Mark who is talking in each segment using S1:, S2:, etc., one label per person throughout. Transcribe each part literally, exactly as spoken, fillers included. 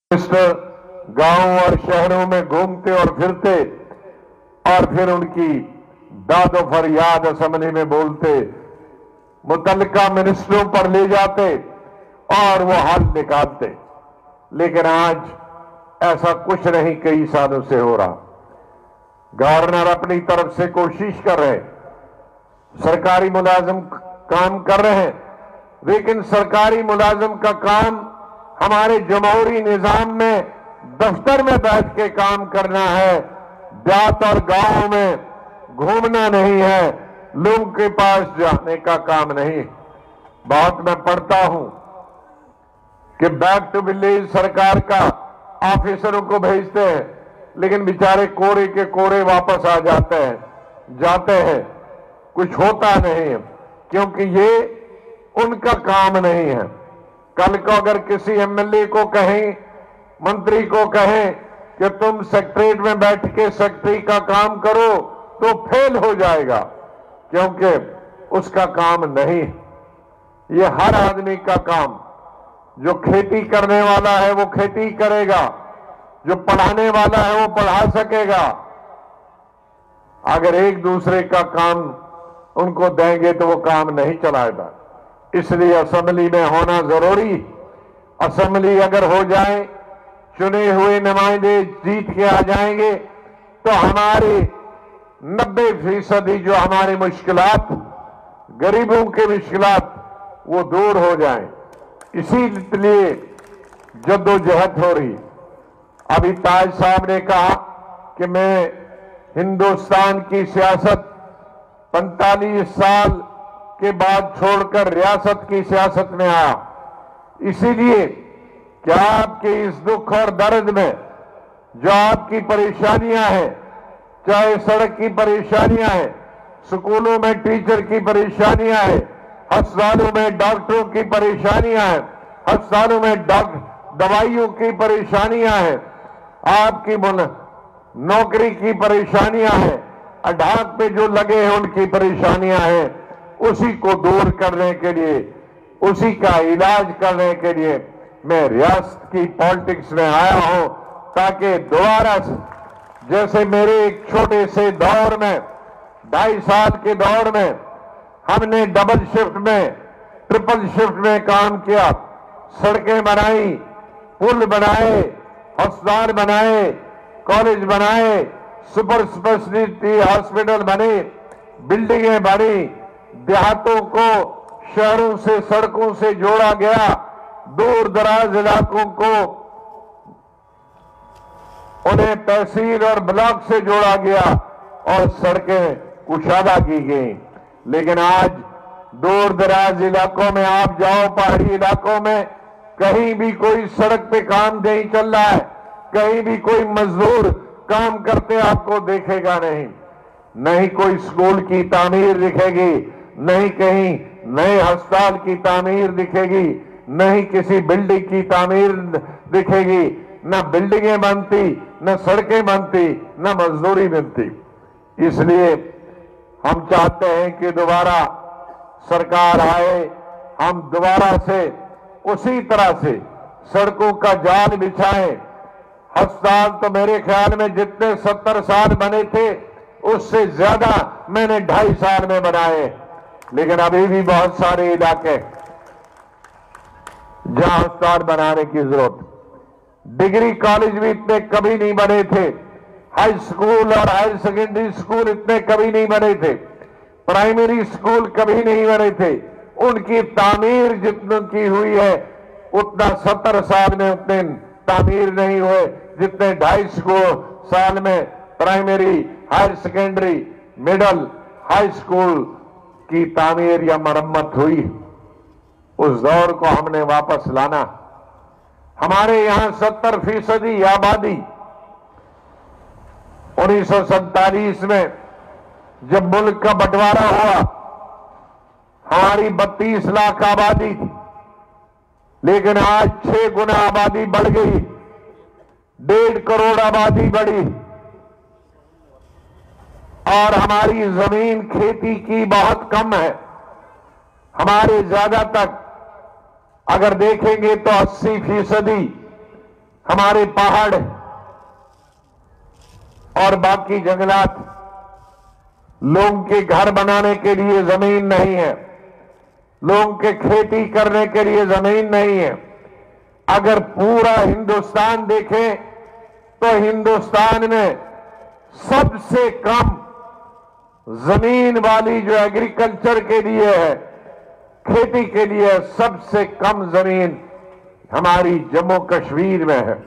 S1: Minister गांव और शहरों में घूमते और फिरते और फिर उनकी दादो फरियाद असेंबली में बोलते, मुतल्लिका मिनिस्टरों पर ले जाते और वो हल निकालते। लेकिन आज ऐसा कुछ नहीं कई सालों से हो रहा। गवर्नर अपनी तरफ से कोशिश कर रहे हैं, सरकारी मुलाजिम काम कर रहे हैं, लेकिन सरकारी मुलाजिम का काम हमारे जमहूरी निजाम में दफ्तर में बैठ के काम करना है, देहात और गांव में घूमना नहीं है, लोगों के पास जाने का काम नहीं। बहुत मैं पढ़ता हूं कि बैक टू विलेज सरकार का ऑफिसरों को भेजते हैं, लेकिन बेचारे कोरे के कोरे वापस आ जाते हैं जाते हैं कुछ होता नहीं है, क्योंकि ये उनका काम नहीं है। कल को अगर किसी एमएलए को कहें, मंत्री को कहें कि तुम सेक्रेटरीट में बैठ के सेक्रेटरी का काम करो, तो फेल हो जाएगा, क्योंकि उसका काम नहीं। ये हर आदमी का काम, जो खेती करने वाला है वो खेती करेगा, जो पढ़ाने वाला है वो पढ़ा सकेगा। अगर एक दूसरे का काम उनको देंगे तो वो काम नहीं चलाएगा। इसलिए असेंबली में होना जरूरी। असेंबली अगर हो जाए, चुने हुए नुमाइंदे जीत के आ जाएंगे, तो हमारे नब्बे फीसदी जो हमारी मुश्किलात, गरीबों के मुश्किलात, वो दूर हो जाएं। इसीलिए जद्दोजहद हो रही। अभी ताज साहब ने कहा कि मैं हिंदुस्तान की सियासत पैंतालीस साल के बाद छोड़कर रियासत की सियासत में आया। इसीलिए क्या आपके इस दुख और दर्द में जो आपकी परेशानियां हैं, चाहे सड़क की परेशानियां हैं, स्कूलों में टीचर की परेशानियां हैं, अस्पतालों में डॉक्टरों की परेशानियां हैं, अस्पतालों में दवाइयों की परेशानियां हैं, आपकी नौकरी की परेशानियां हैं, अढ़ाक पे जो लगे हैं उनकी परेशानियां हैं, उसी को दूर करने के लिए, उसी का इलाज करने के लिए मैं रियासत की पॉलिटिक्स में आया हूं, ताकि दोबारा जैसे मेरे एक छोटे से दौर में, ढाई साल के दौर में हमने डबल शिफ्ट में, ट्रिपल शिफ्ट में काम किया, सड़कें बनाई, पुल बनाए, अस्पताल बनाए, कॉलेज बनाए, सुपर स्पेशलिटी हॉस्पिटल बने, बिल्डिंगें बनी, देहातों को शहरों से, सड़कों से जोड़ा गया, दूर दराज इलाकों को उन्हें तहसील और ब्लॉक से जोड़ा गया और सड़कें कुशादा की गई। लेकिन आज दूर दराज इलाकों में आप जाओ, पहाड़ी इलाकों में कहीं भी कोई सड़क पे काम नहीं चल रहा है, कहीं भी कोई मजदूर काम करते आपको देखेगा नहीं। नहीं कोई स्कूल की तामीर दिखेगी, नहीं कहीं नए अस्पताल की तामीर दिखेगी, नहीं किसी बिल्डिंग की तामीर दिखेगी, न बिल्डिंगें बनती, न सड़कें बनती, न मजदूरी मिलती। इसलिए हम चाहते हैं कि दोबारा सरकार आए, हम दोबारा से उसी तरह से सड़कों का जाल बिछाएं। अस्पताल तो मेरे ख्याल में जितने सत्तर साल बने थे, उससे ज्यादा मैंने ढाई साल में बनाए। लेकिन अभी भी बहुत सारे इलाके जहां अस्पताल बनाने की जरूरत। डिग्री कॉलेज भी इतने कभी नहीं बने थे, हाई स्कूल और हायर सेकेंडरी स्कूल इतने कभी नहीं बने थे, प्राइमरी स्कूल कभी नहीं बने थे। उनकी तामीर जितनी की हुई है, उतना सत्तर साल में उतने तामीर नहीं हुए जितने ढाई साल में primary, higher secondary, middle, high school की तामीर या मरम्मत हुई। उस दौर को हमने वापस लाना। हमारे यहां सत्तर फीसदी आबादी उन्नीस सौ सैंतालीस में जब मुल्क का बंटवारा हुआ, हमारी बत्तीस लाख आबादी थी, लेकिन आज छह गुना आबादी बढ़ गई, डेढ़ करोड़ आबादी बढ़ी, और हमारी जमीन खेती की बहुत कम है। हमारे ज्यादातर अगर देखेंगे तो अस्सी फीसदी ہمارے پہاڑ اور باقی جنگلات، لوگوں کے گھر بنانے کے لیے زمین نہیں ہے، لوگوں کے کھیتی کرنے کے لیے زمین نہیں ہے۔ اگر پورا ہندوستان دیکھیں تو ہندوستان میں سب سے کم زمین والی جو ایگریکلچر کے لیے ہے، کھیتی کے لیے سب سے کم زمین ہماری جموں کشمیر میں ہے،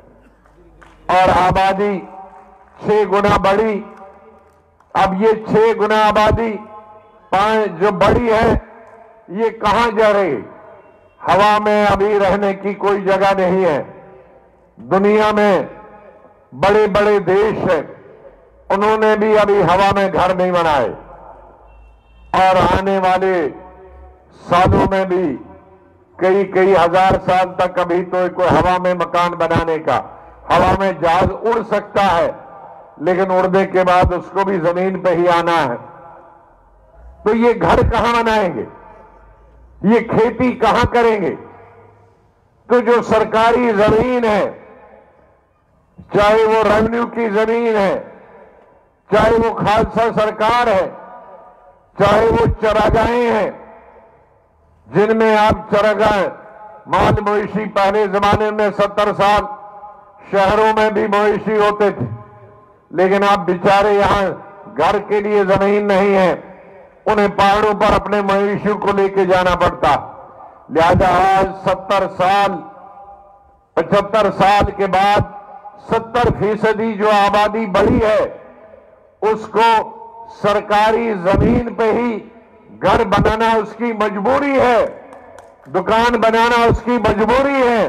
S1: اور آبادی چھ گنا بڑھی۔ اب یہ چھ گنا آبادی جو بڑی ہے یہ کہاں جا رہی؟ ہوا میں ابھی رہنے کی کوئی جگہ نہیں ہے۔ دنیا میں بڑے بڑے دیش ہیں، انہوں نے بھی ابھی ہوا میں گھر نہیں بنائے، اور آنے والے سالوں میں بھی کئی کئی ہزار سال تک ابھی تو کوئی ہوا میں مکان بنانے کا، ہوا میں جہاز اڑ سکتا ہے لیکن اڑنے کے بعد اس کو بھی زمین پہ ہی آنا ہے۔ تو یہ گھر کہاں بنائیں گے؟ یہ کھیتی کہاں کریں گے؟ تو جو سرکاری زمین ہے، چاہے وہ ریونیو کی زمین ہے، چاہے وہ خالصہ سرکار ہے، چاہے وہ چراگاہیں ہیں جن میں آپ چراگاہ مال مویشی پہلے زمانے میں ستر سال شہروں میں بھی مویشی ہوتے تھے، لیکن اب بیچارے یہاں گھر کے لیے زمین نہیں ہے، انہیں پہاڑوں پر اپنے مویشیوں کو لے کے جانا پڑتا۔ لہذا آج ستر سال پچہتر سال کے بعد ستر فیصدی جو آبادی بڑھی ہے اس کو سرکاری زمین پہ ہی گھر بنانا اس کی مجبوری ہے، دکان بنانا اس کی مجبوری ہے،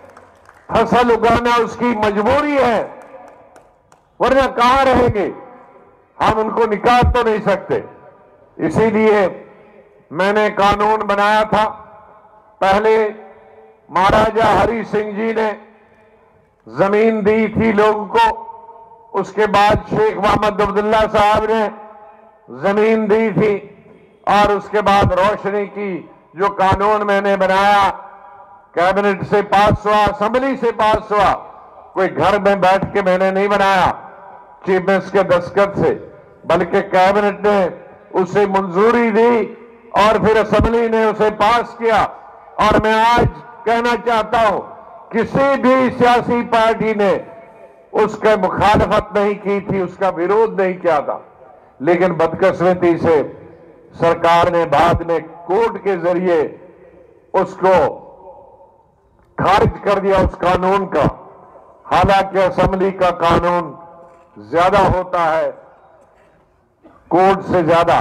S1: فصل اگانا اس کی مجبوری ہے، ورنہ کہاں رہیں گے؟ ہم ان کو نکال تو نہیں سکتے۔ اسی لیے میں نے قانون بنایا تھا، پہلے مہاراجا ہری سنگھ جی نے زمین دی تھی لوگوں کو، اس کے بعد شیخ محمد عبداللہ صاحب نے زمین دی تھی، اور اس کے بعد روشنی کی جو قانون میں نے بنایا کیبنٹ سے پاس ہوا، اسمبلی سے پاس ہوا، کوئی گھر میں بیٹھ کے میں نے نہیں بنایا چیف منسٹر کے دستخط سے، بلکہ کیبنٹ نے اسے منظوری دی اور پھر اسمبلی نے اسے پاس کیا۔ اور میں آج کہنا چاہتا ہوں کسی بھی سیاسی پارٹی نے اس کا مخالفت نہیں کی تھی، اس کا وروध نہیں کیا تھا، لیکن بدقسمتی سے سرکار نے بعد میں کورٹ کے ذریعے اس کو خارج کر دیا اس قانون کا، حالانکہ اسمبلی کا قانون زیادہ ہوتا ہے کورٹ سے زیادہ،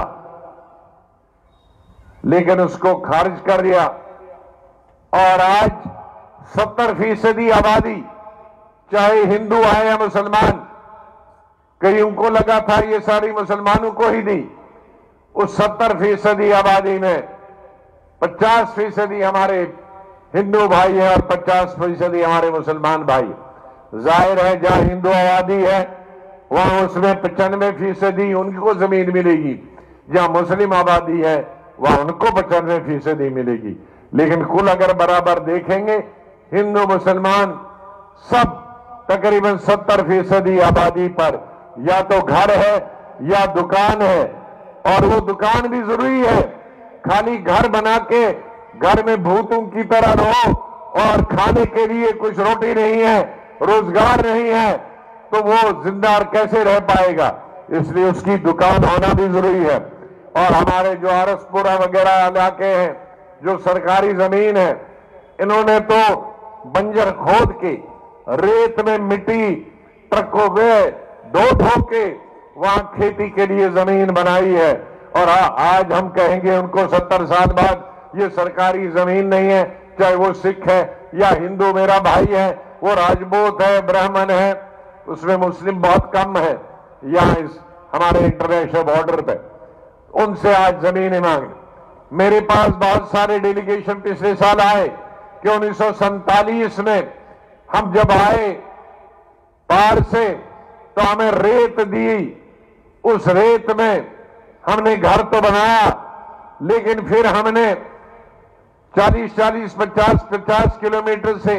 S1: لیکن اس کو خارج کر دیا۔ اور آج ستر فیصدی آبادی چاہے ہندو ہے یا مسلمان، کئیوں کو لگا تھا یہ ساری مسلمانوں کو ہی دی، اس ستر فیصدی آبادی میں پچاس فیصدی ہمارے ہندو بھائی ہیں اور پچاس فیصدی ہمارے مسلمان بھائی۔ ظاہر ہے جہاں ہندو آبادی ہے وہاں اس میں پچانوے فیصدی ان کو زمین ملے گی، جہاں مسلم آبادی ہے وہاں ان کو پچانوے فیصدی ملے گی، لیکن کل اگر برابر دیکھیں گے ہندو مسلمان سب تقریباً ستر فیصدی آبادی پر یا تو گھر ہے یا دکان ہے، اور وہ دکان بھی ضروری ہے، خالی گھر بنا کے گھر میں بھوتوں کی طرح رہو اور کھانے کے لیے کچھ روٹی نہیں ہے، روزگار نہیں ہے، تو وہ زندہ کیسے رہ پائے گا؟ اس لیے اس کی دکان ہونا بھی ضروری ہے۔ اور ہمارے جو آرس پورہ وغیرہ علاقے ہیں جو سرکاری زمین ہے، انہوں نے تو بنجر کھود کے ریت میں مٹی ٹرکوں میں دھو دھو کے وہاں کھیتی کے لیے زمین بنائی ہے، اور آج ہم کہیں گے ان کو ستر سال بعد یہ سرکاری زمین نہیں ہے، چاہے وہ سکھ ہے یا ہندو میرا بھائی ہے، وہ راجپوت ہے، برہمن ہے، اس میں مسلم بہت کم ہے یہاں اس ہمارے انٹرنیشنل بارڈر پہ، ان سے آج زمینیں مانگیں۔ میرے پاس بہت سارے ڈیلیگیشن پچھلے سال آئے کہ انیس سو سینتالیس میں ہم جب آئے پار سے تو ہمیں ریت دی، اس ریت میں ہم نے گھر تو بنایا، لیکن پھر ہم نے چالیس چالیس پچاس پچاس کلومیٹر سے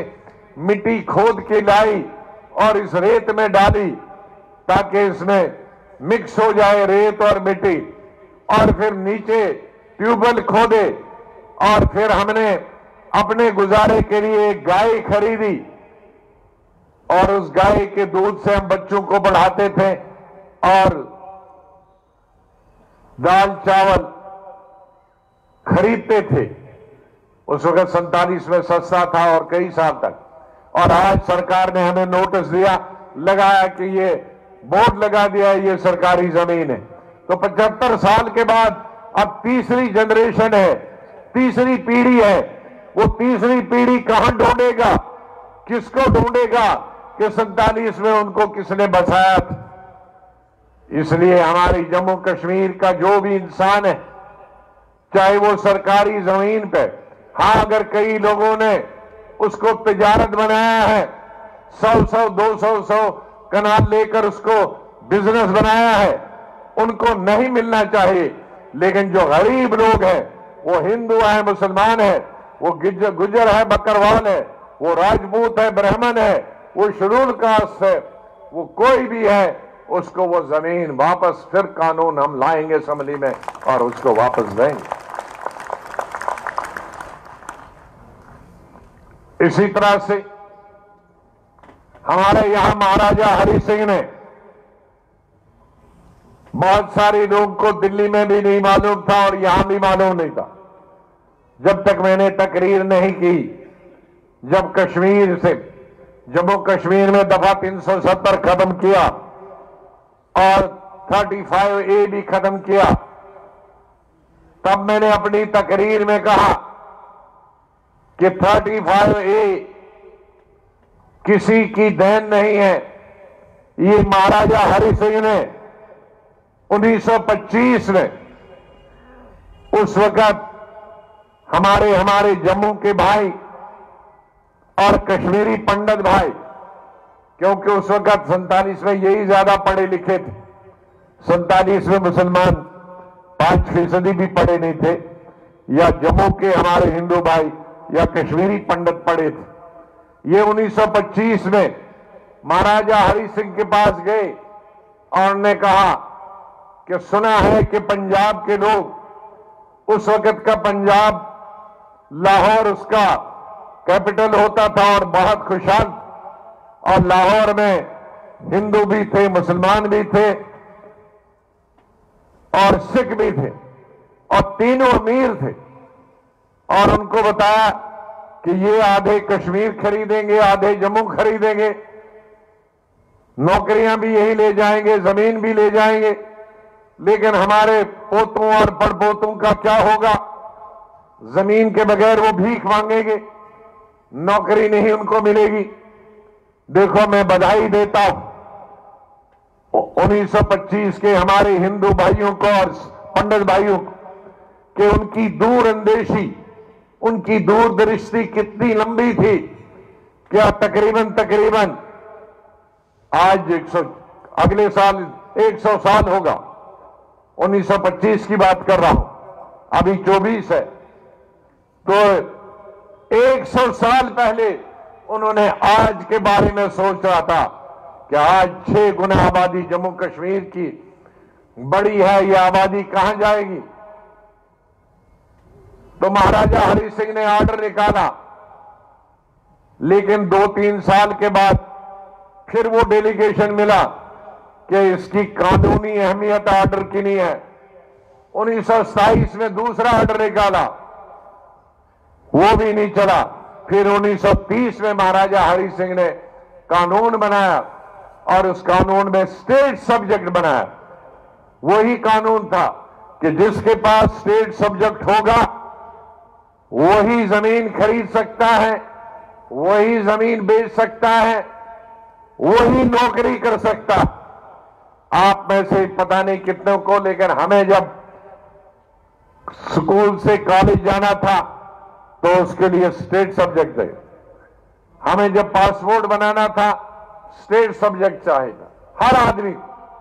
S1: مٹی کھود کے لائی اور اس ریت میں ڈالی تاکہ اس میں مکس ہو جائے ریت اور مٹی، اور پھر نیچے ٹیوب ویل کھودے، اور پھر ہم نے اپنے گزارے کے لیے ایک گائے خریدی اور اس گائے کے دودھ سے ہم بچوں کو پڑھاتے تھے اور دال چاول خریدتے تھے۔ اس وقت سینتالیس میں سستا تھا اور کئی سال تک، اور آج سرکار نے ہمیں نوٹس دیا لگایا کہ یہ بورڈ لگا دیا ہے یہ سرکاری زمین ہے، تو پچہتر سال کے بعد اب تیسری جنریشن ہے، تیسری پیڑھی ہے، وہ تیسری پیڑھی کہاں ڈھونڈے گا، کس کو ڈھونڈے گا کہ سینتالیس میں ان کو کس نے بسایا تھا؟ اس لیے ہماری جموں کشمیر کا جو بھی انسان ہے، چاہے وہ سرکاری زمین پہ، ہاں اگر کئی لوگوں نے اس کو تجارت بنایا ہے، سو سو دو سو سو کنال لے کر اس کو بزنس بنایا ہے، ان کو نہیں ملنا چاہیے، لیکن جو غریب لوگ ہیں، وہ ہندو ہے، مسلمان ہے، وہ گجر ہے، بکروال ہے، وہ راجپوت ہے، برہمن ہے، وہ شیڈول کاسٹ ہے، وہ کوئی بھی ہے، اس کو وہ زمین واپس، پھر قانون ہم لائیں گے اسمبلی میں اور اس کو واپس دیں گے۔ اسی طرح سے ہمارے یہاں مہاراجہ ہری سنگھ نے بہت سارے لوگ کو دلی میں بھی نہیں معلوم تھا اور یہاں بھی معلوم نہیں تھا، جب تک میں نے تقریر نہیں کی، جب کشمیر سے جموں کشمیر میں دفعہ تین سو ستر ختم کیا اور تھرٹی فائیو اے بھی ختم کیا، تب میں نے اپنی تقریر میں کہا کہ تھرٹی فائیو اے کسی کی دین نہیں ہے، یہ مہاراجہ ہری سنگھ نے انیس سو پچیس میں، اس وقت ہمارے ہمارے جموں کے بھائی اور کشمیری پنڈت بھائی، کیونکہ اس وقت سینتالیس میں یہی زیادہ پڑھے لکھے تھے، سینتالیس میں مسلمان پانچ فیصدی بھی پڑھے نہیں تھے، یا جموں کے ہمارے ہندو بھائی یا کشمیری پنڈت پڑھے تھے۔ یہ انیس سو پچیس میں مہاراجہ ہری سنگھ کے پاس گئے اور نے کہا کہ سنا ہے کہ پنجاب کے لوگ، اس وقت کا پنجاب لاہور اس کا کیپٹل ہوتا تھا اور بہت خوشحال، اور لاہور میں ہندو بھی تھے، مسلمان بھی تھے اور سکھ بھی تھے، اور تینوں امیر تھے، اور ان کو بتایا کہ یہ آدھے کشمیر خریدیں گے، آدھے جموں خریدیں گے، نوکریاں بھی یہی لے جائیں گے، زمین بھی لے جائیں گے، لیکن ہمارے پوتوں اور پڑ پوتوں کا کیا ہوگا؟ زمین کے بغیر وہ بھیک مانگیں گے، نوکری نہیں ان کو ملے گی۔ دیکھو میں بدھائی دیتا ہوں انیس سو پچیس کے ہمارے ہندو بھائیوں کو اور پنڈت بھائیوں کو کہ ان کی دور اندیشی، ان کی دور درشتی کتنی لمبی تھی، کیا تقریباً تقریباً آج ایک سو اگلے سال ایک سو سال ہوگا، انیس سو پچیس کی بات کر رہا ہوں، ابھی چوبیس ہے، تو ایک سو سال پہلے انہوں نے آج کے بارے میں سوچ رہا تھا کہ آج چھ گنا آبادی جموں کشمیر کی بڑی ہے، یہ آبادی کہاں جائے گی؟ تو مہاراجہ ہری سنگھ نے آرڈر نکالا، لیکن دو تین سال کے بعد پھر وہ ڈیلیگیشن ملا کہ اس کی قانونی اہمیت آرڈر کی نہیں ہے۔ انیس سو ستائیس میں دوسرا آرڈر نکالا، وہ بھی نہیں چلا۔ پھر انیس سو تیس میں مہاراجہ ہری سنگھ نے قانون بنایا اور اس قانون میں اسٹیٹ سبجیکٹ بنایا۔ وہی قانون تھا کہ جس کے پاس اسٹیٹ سبجیکٹ ہوگا وہی زمین خرید سکتا ہے، وہی زمین بیچ سکتا ہے، وہی نوکری کر سکتا۔ آپ میں سے پتہ نہیں کتنوں کو، لیکن ہمیں جب اسکول سے کالج جانا تھا تو اس کے لیے اسٹیٹ سبجیکٹ تھے، ہمیں جب پاسپورٹ بنانا تھا اسٹیٹ سبجیکٹ چاہیے تھا ہر آدمی۔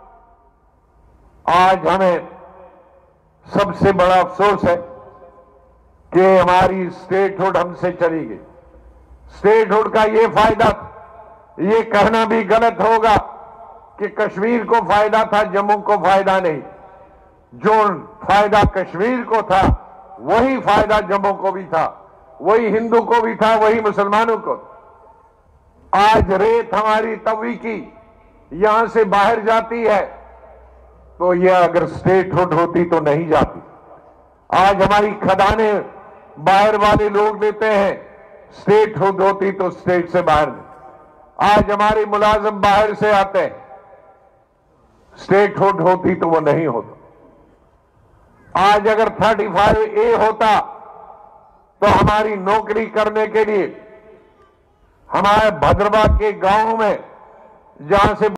S1: آج ہمیں سب سے بڑا افسوس ہے کہ ہماری اسٹیٹ ہوڈ ہم سے چلی گئی۔ स्टेट हुड का ये फायदा, ये कहना भी गलत होगा कि कश्मीर को फायदा था, जम्मू को फायदा नहीं। जो फायदा कश्मीर को था वही फायदा जम्मू को भी था, वही हिंदू को भी था, वही मुसलमानों को। आज रेत हमारी तवी की यहां से बाहर जाती है, तो यह अगर स्टेट हुड होती तो नहीं जाती। आज हमारी खदानें बाहर वाले लोग लेते हैं, स्टेट हुड होती तो स्टेट से बाहर नहीं। आज हमारे मुलाजिम बाहर से आते हैं, स्टेट हुड होती तो वो नहीं होता। आज अगर थर्टी फाइव ए होता तो हमारी नौकरी करने के लिए हमारे भद्रवा के गांव में, जहां से